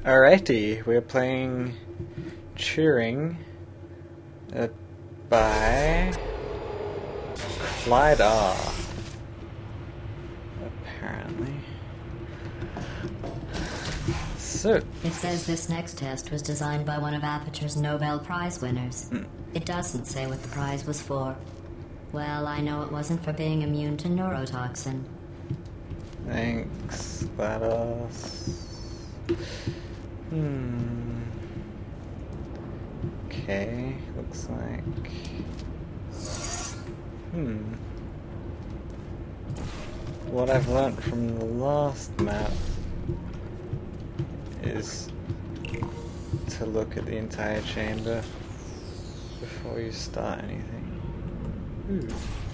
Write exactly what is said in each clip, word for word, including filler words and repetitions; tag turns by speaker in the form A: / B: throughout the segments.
A: Alrighty, we're playing Turing uh, by clyder, apparently. So
B: it says this next test was designed by one of Aperture's Nobel Prize winners.
A: Mm.
B: It doesn't say what the prize was for. Well, I know it wasn't for being immune to neurotoxin.
A: Thanks, GLaDOS. Hmm. Okay, looks like. Hmm. What I've learnt from the last map is to look at the entire chamber before you start anything. Ooh.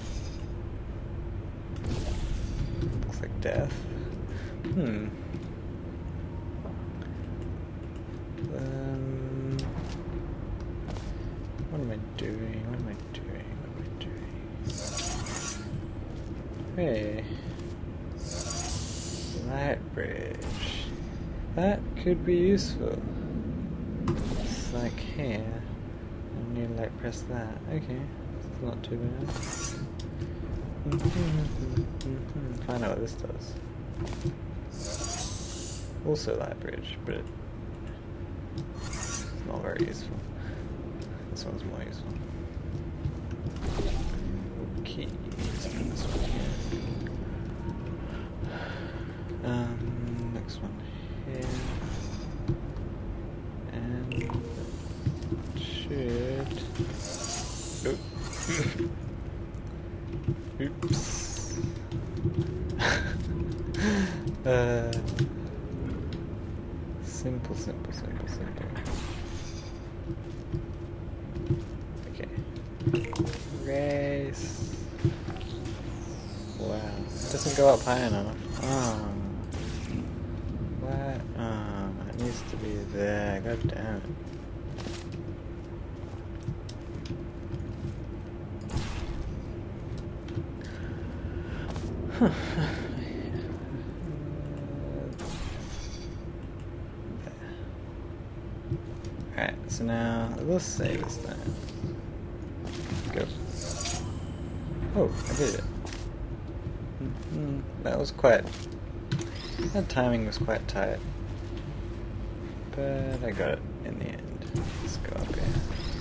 A: Looks like death. Hmm. Um, what am I doing? What am I doing? What am I doing? Hey. Light bridge. That could be useful. It's like here. And you like press that. Okay. It's not too bad. Find out what this does. Also light bridge, but it It's not very useful. This one's more useful. Okay, let's put this one here. Um, next one here. And should. Oop. Oops. uh. Simple, simple, simple, simple. Okay. Race. Wow. It doesn't go up high enough. Oh. What? Oh, it needs to be there. God damn it. Huh. Alright, so now let's save this time. Go. Oh, I did it. Mm-hmm. That was quite. That timing was quite tight. But I got it in the end. Let's go up here.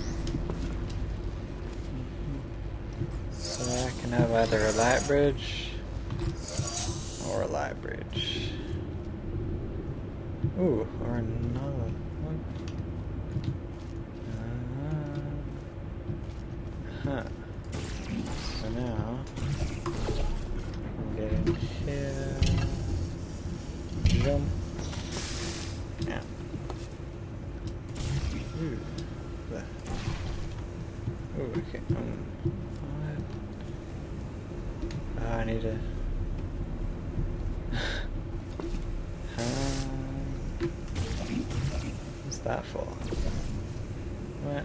A: Mm-hmm. So I can have either a light bridge or a light bridge. Ooh, or another one. Huh. So now I'm getting here. Jump. Yeah. Ooh. The. Ooh, okay. Um. What? Oh, I need to. um, what's that for? What?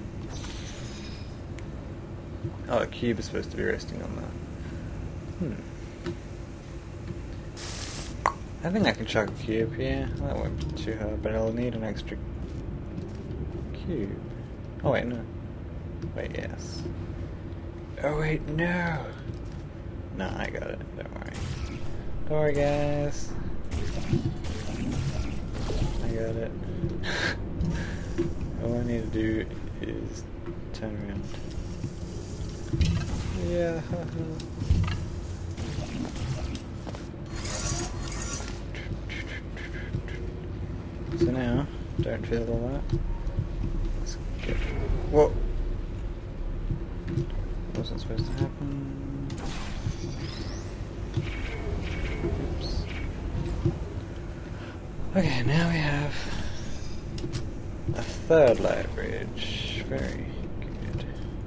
A: Oh, a cube is supposed to be resting on that. Hmm. I think I can chuck a cube, yeah. That won't be too hard, but I'll need an extra cube. Oh wait, no. Wait, yes. Oh wait, no! No, I got it, don't worry. Don't worry, guys. I got it. All I need to do is turn around. Yeah. So now, don't feel all that. Let's get. Whoa! Wasn't supposed to happen. Oops. Okay, now we have a third light bridge. Very good.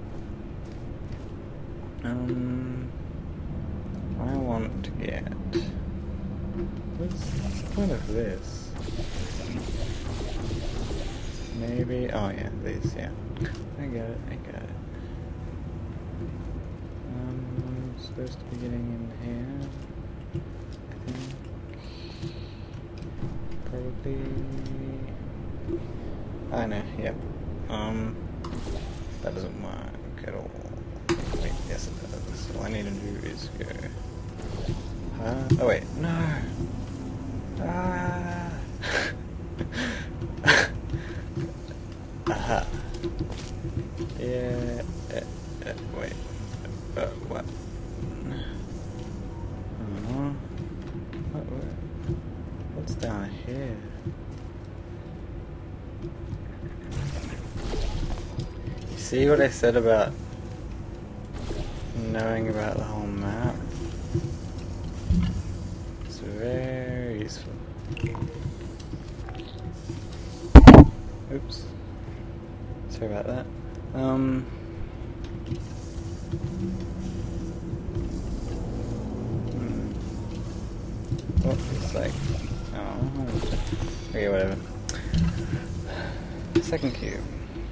A: Um, I want to get. What's, what's the point of this? Maybe. Oh yeah, these. Yeah, I got it. I got it. Um, I'm supposed to be getting in here. I think. Probably I know, yep. Um, that doesn't work at all. Wait, yes it does. All I need to do is go... Uh, oh wait, no! Ah! Aha! Yeah, uh, uh, wait. Uh, what? Uh, what? What's down here? See what I said about knowing about the whole map? It's very useful. Oops. Sorry about that. Um. Hmm. Oh, it's like. Oh. Okay, whatever. Second cube.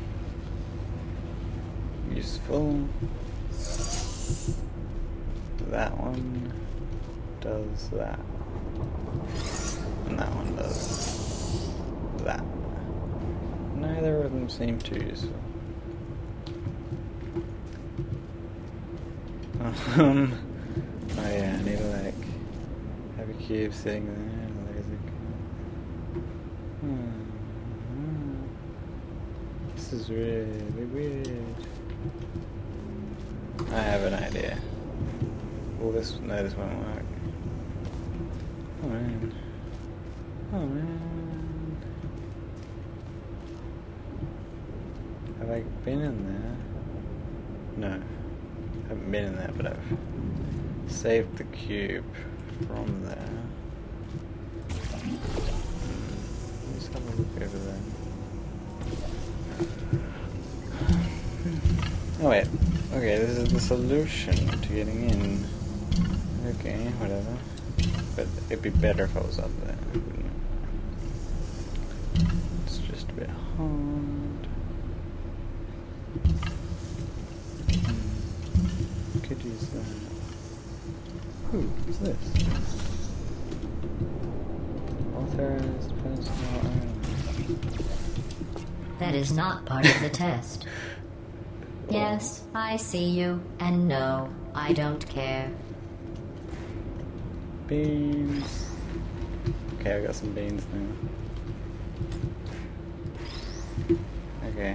A: Useful. That one does that. And that one does that. Neither of them seem too useful. Um, oh yeah, I need to like have a cube sitting there. There's a cube. Hmm. This is really weird. I have an idea. Well, this no, this won't work. Oh man. Oh man. Have I been in there? No. I haven't been in there, but I've saved the cube from there. Let's have a look over there. Oh wait. Okay, this is the solution to getting in. Okay, whatever. But it'd be better if I was up there, wouldn't it? It's just a bit hard. Hmm. Could use that. Ooh, what's this? Authorized personal items.
B: That is not part of the test. Yes, I see you, and no, I don't care.
A: Beans. Okay, I got some beans now. Okay.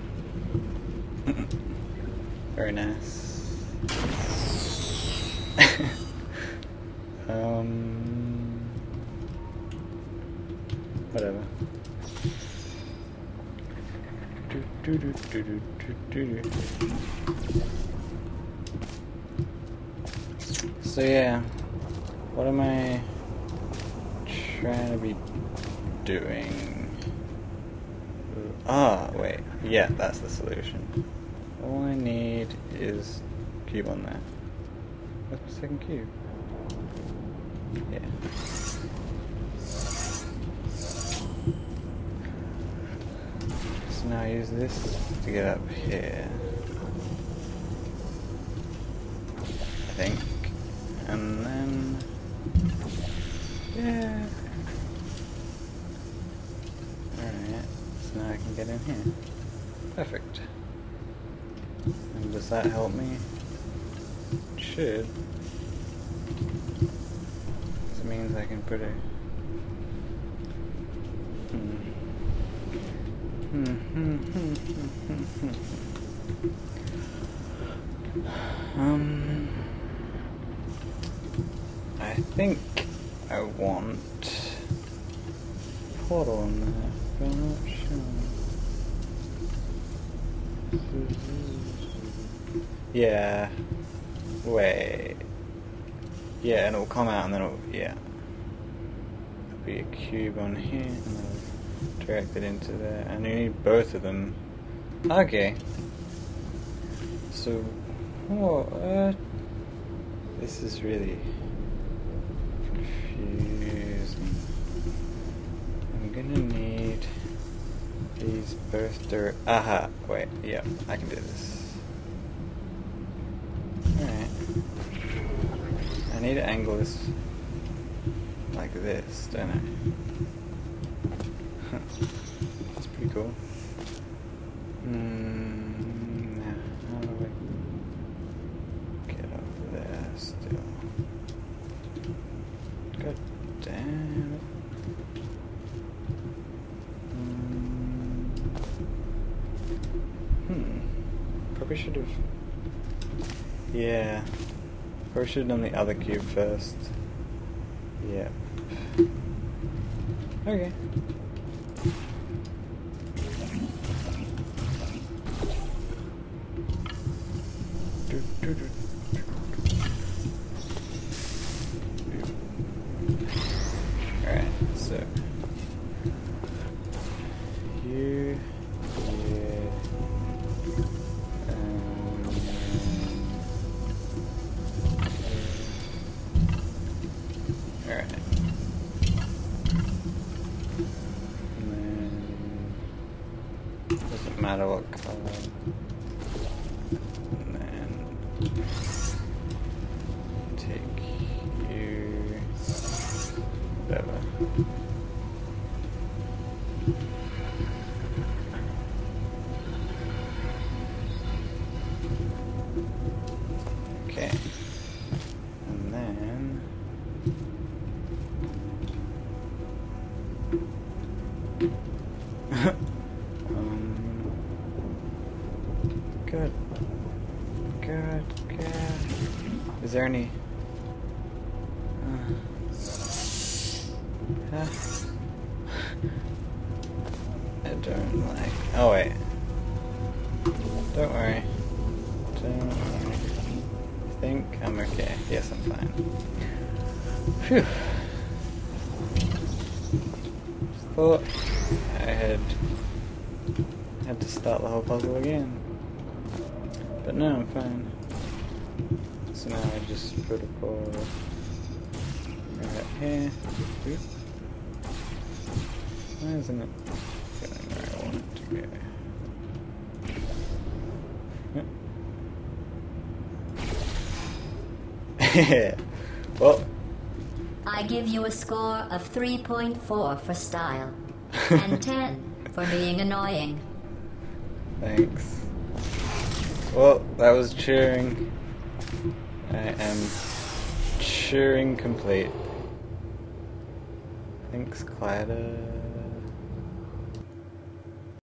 A: Very nice. um. Whatever. Do, do, do, do, do, do. So yeah, what am I trying to be doing? Ah, wait, yeah, that's the solution. All I need is cube on there. What's my second cube? Yeah. Now use this to get up here, I think, and then, yeah, alright, so now I can get in here, perfect. And does that help me? It should. This means I can put a um, I think I want portal in there, but I'm not sure. Yeah. Wait. Yeah, and it'll come out and then it'll, yeah. There'll be a cube on here and I'll direct it into there. And you need both of them. Okay. So, what? Uh, this is really confusing. I'm gonna need these both to. Aha! Wait, yeah, I can do this. Alright. I need to angle this like this, don't I? cool. Hmm, now, how do we get over there still? God damn it. Hmm. Probably should have. Yeah. Probably should have done the other cube first. Yep. Okay. Do, do, do. Alright, so. You. Yeah. Um, Alright. And then. Doesn't matter what color. And then. Take you. Whatever. Okay. And then. um. Good. Good. Good. Is there any? Uh, huh? I don't like. Oh wait. Don't worry. Don't worry. I think I'm okay. Yes, I'm fine. Phew. Thought I had had to start the whole puzzle again. But no, I'm fine. So now I just put a ball right here. Oop. Why isn't it going where I want it to go? Yeah. Well.
B: I give you a score of three point four for style and ten for being annoying.
A: Thanks. Well, that was Turing. I am Turing complete. Thanks, clyder.